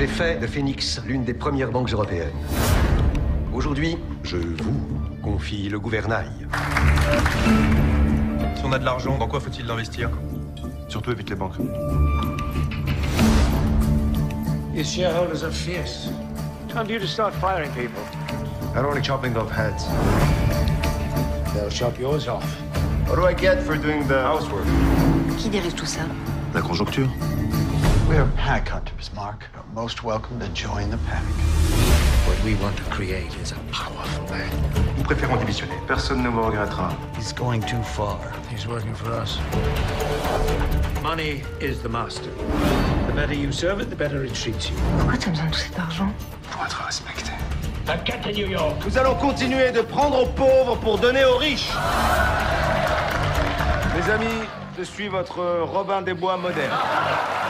J'ai fait de Phoenix l'une des premières banques européennes. Aujourd'hui, je vous confie le gouvernail. Si on a de l'argent, dans quoi faut-il l'investir? Surtout évite les banques. Your shareholders are fierce. Time for you to start firing people. Not only chopping off heads. They'll chop yours off. What do I get for doing the housework? Qui dirige tout ça? La conjoncture. We're pack hunters, Mark. You're most welcome to join the pack. What we want to create is a powerful man. Nous préférons démissionner. Personne ne vous regrettera. He's going too far. He's working for us. Money is the master. The better you serve it, the better it treats you. Pourquoi t'as besoin de tout cet argent? Pour être respecté. T'inquiète à New York. Nous allons continuer de prendre aux pauvres pour donner aux riches. Mes amis, je suis votre Robin des Bois moderne.